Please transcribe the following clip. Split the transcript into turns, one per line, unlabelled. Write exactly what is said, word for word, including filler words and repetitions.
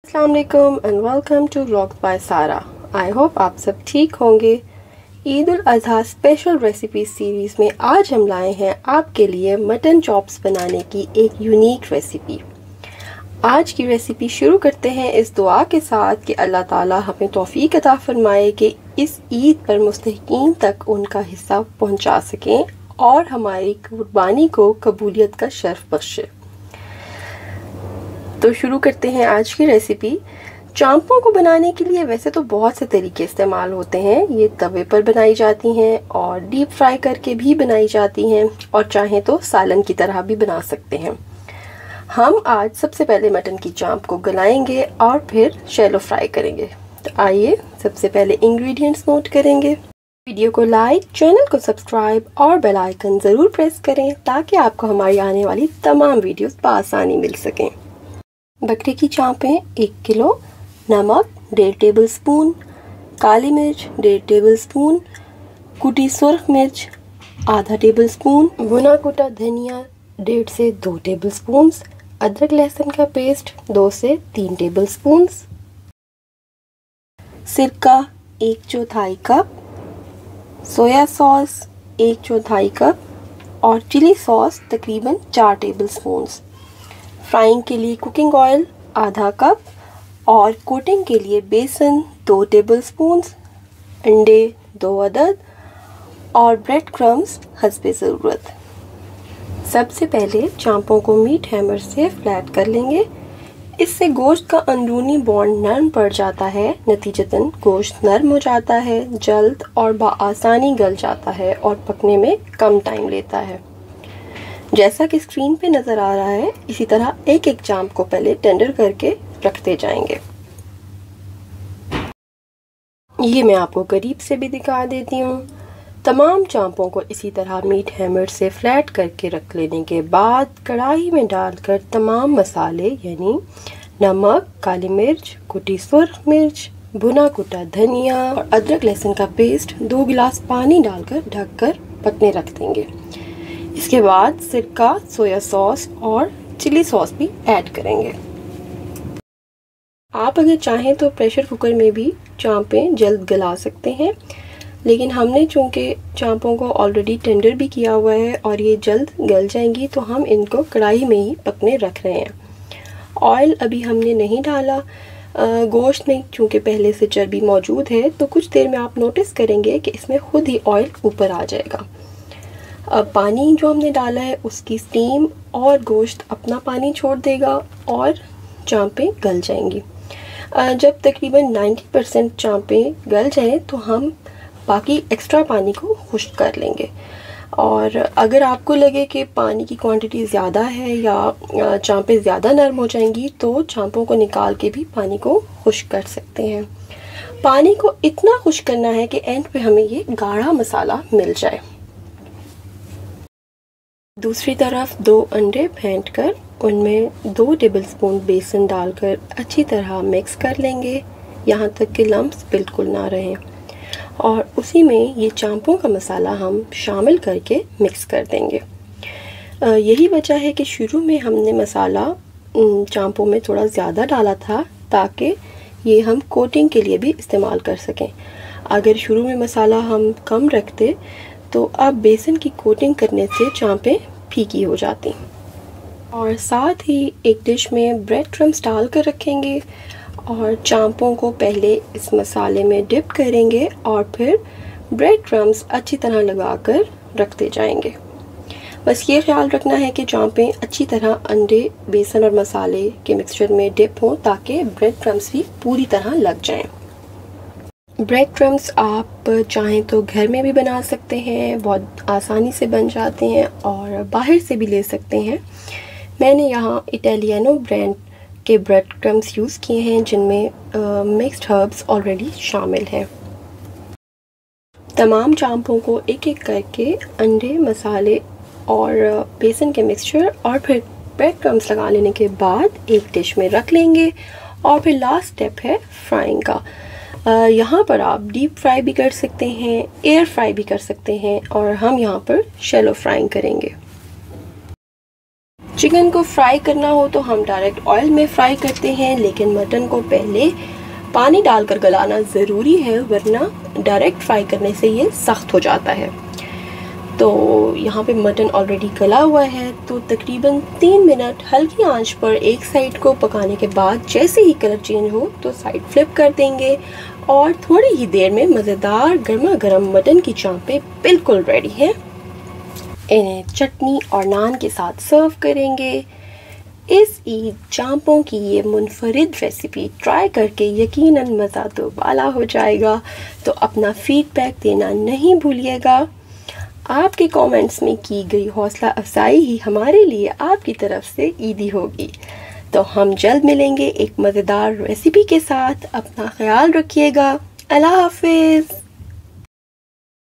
अस्सलाम वालेकुम and welcome to vlogs by Sara. I hope आप सब ठीक होंगे। Eid ul Azha special recipe series में आज हम लाए हैं आपके लिए मटन चॉप्स बनाने की एक यूनिक रेसिपी। आज की रेसिपी शुरू करते हैं इस दुआ के साथ कि अल्लाह ताला हमें तौफीक अता फरमाए कि इस ईद पर मुस्तहिकीन तक उनका हिस्सा पहुंचा सकें और हमारी कुर्बानी को कबूलियत का शर्फ बख्शे। तो शुरू करते हैं आज की रेसिपी। चांपों को बनाने के लिए वैसे तो बहुत से तरीके इस्तेमाल होते हैं। ये तवे पर बनाई जाती हैं और डीप फ्राई करके भी बनाई जाती हैं और चाहें तो सालन की तरह भी बना सकते हैं। हम आज सबसे पहले मटन की चांप को गलाएंगे और फिर शैलो फ्राई करेंगे। तो आइए सबसे पहले इंग्रेडिएंट्स नोट करेंगे। वीडियो को लाइक, चैनल को सब्सक्राइब और बेल आइकन ज़रूर प्रेस करें ताकि आपको हमारी आने वाली तमाम वीडियोस बआसानी मिल सकें। बकरे की चांपें एक किलो, नमक डेढ़ टेबल स्पून, काली मिर्च डेढ़ टेबल स्पून, कुटी सुर्ख मिर्च आधा टेबल स्पून, भुना कुटा धनिया डेढ़ से दो टेबल स्पून, अदरक लहसुन का पेस्ट दो से तीन टेबल स्पून, सिरका एक चौथाई कप, सोया सॉस एक चौथाई कप और चिली सॉस तकरीबन चार टेबल स्पून। फ्राइंग के लिए कुकिंग ऑयल आधा कप और कोटिंग के लिए बेसन दो टेबल स्पून, अंडे दो अदद और ब्रेड क्रम्स हस्बे ज़रूरत। सबसे पहले चांपों को मीट हैमर से फ्लैट कर लेंगे। इससे गोश्त का अंदरूनी बॉन्ड नरम पड़ जाता है, नतीजतन गोश्त नरम हो जाता है, जल्द और बआसानी गल जाता है और पकने में कम टाइम लेता है। जैसा कि स्क्रीन पे नज़र आ रहा है, इसी तरह एक एक चांप को पहले टेंडर करके रखते जाएंगे। ये मैं आपको करीब से भी दिखा देती हूँ। तमाम चांपों को इसी तरह मीट हैमर से फ्लैट करके रख लेने के बाद कढ़ाई में डालकर तमाम मसाले यानी नमक, काली मिर्च, कुटी सुर्ख मिर्च, भुना कुटा धनिया और अदरक लहसुन का पेस्ट दो गिलास पानी डालकर ढककर पकने रख देंगे। इसके बाद सिरका, सोया सॉस और चिली सॉस भी ऐड करेंगे। आप अगर चाहें तो प्रेशर कुकर में भी चांपें जल्द गला सकते हैं, लेकिन हमने चूँकि चांपों को ऑलरेडी टेंडर भी किया हुआ है और ये जल्द गल जाएंगी तो हम इनको कढ़ाई में ही पकने रख रहे हैं। ऑयल अभी हमने नहीं डाला। गोश्त में चूँकि पहले से चर्बी मौजूद है तो कुछ देर में आप नोटिस करेंगे कि इसमें खुद ही ऑयल ऊपर आ जाएगा। अब पानी जो हमने डाला है उसकी स्टीम और गोश्त अपना पानी छोड़ देगा और चांपें गल जाएंगी। जब तकरीबन नब्बे परसेंट चांपें गल जाएं तो हम बाकी एक्स्ट्रा पानी को खुश्क कर लेंगे। और अगर आपको लगे कि पानी की क्वांटिटी ज़्यादा है या चांपें ज़्यादा नरम हो जाएंगी तो चांपों को निकाल के भी पानी को खुश्क कर सकते हैं। पानी को इतना खुश्क करना है कि एंड पे हमें ये गाढ़ा मसाला मिल जाए। दूसरी तरफ दो अंडे फेंट कर उनमें दो टेबलस्पून बेसन डालकर अच्छी तरह मिक्स कर लेंगे, यहाँ तक कि लम्प्स बिल्कुल ना रहें। और उसी में ये चांपों का मसाला हम शामिल करके मिक्स कर देंगे। यही वजह है कि शुरू में हमने मसाला चांपों में थोड़ा ज़्यादा डाला था ताकि ये हम कोटिंग के लिए भी इस्तेमाल कर सकें। अगर शुरू में मसाला हम कम रखते तो अब बेसन की कोटिंग करने से चांपें फीकी हो जाती। और साथ ही एक डिश में ब्रेड क्रम्स डाल कर रखेंगे और चांपों को पहले इस मसाले में डिप करेंगे और फिर ब्रेड क्रम्स अच्छी तरह लगाकर रखते जाएंगे। बस ये ख्याल रखना है कि चांपें अच्छी तरह अंडे, बेसन और मसाले के मिक्सचर में डिप हों ताकि ब्रेड क्रम्स भी पूरी तरह लग जाएं। ब्रेड क्रम्स आप चाहें तो घर में भी बना सकते हैं, बहुत आसानी से बन जाते हैं और बाहर से भी ले सकते हैं। मैंने यहाँ इटालियानो ब्रांड के ब्रेड क्रम्स यूज़ किए हैं जिनमें मिक्स्ड हर्ब्स ऑलरेडी शामिल हैं। तमाम चांपों को एक एक करके अंडे, मसाले और बेसन के मिक्सचर और फिर ब्रेड क्रम्स लगा लेने के बाद एक डिश में रख लेंगे। और फिर लास्ट स्टेप है फ्राइंग का। Uh, यहाँ पर आप डीप फ्राई भी कर सकते हैं, एयर फ्राई भी कर सकते हैं और हम यहाँ पर शैलो फ्राइंग करेंगे। चिकन को फ्राई करना हो तो हम डायरेक्ट ऑयल में फ्राई करते हैं, लेकिन मटन को पहले पानी डालकर गलाना ज़रूरी है, वरना डायरेक्ट फ्राई करने से ये सख्त हो जाता है। तो यहाँ पे मटन ऑलरेडी गला हुआ है, तो तकरीबन तीन मिनट हल्की आंच पर एक साइड को पकाने के बाद जैसे ही कलर चेंज हो तो साइड फ्लिप कर देंगे और थोड़ी ही देर में मज़ेदार गर्मा गर्म मटन की चांपें बिल्कुल रेडी हैं। इन्हें चटनी और नान के साथ सर्व करेंगे। इस ईद चांपों की ये मुनफरिद रेसिपी ट्राई करके यकीनन मज़ा तो बाला हो जाएगा। तो अपना फीडबैक देना नहीं भूलिएगा। आपके कमेंट्स में की गई हौसला अफजाई ही हमारे लिए आपकी तरफ से ईदी होगी। तो हम जल्द मिलेंगे एक मज़ेदार रेसिपी के साथ। अपना ख्याल रखिएगा। अल्लाह हाफिज़।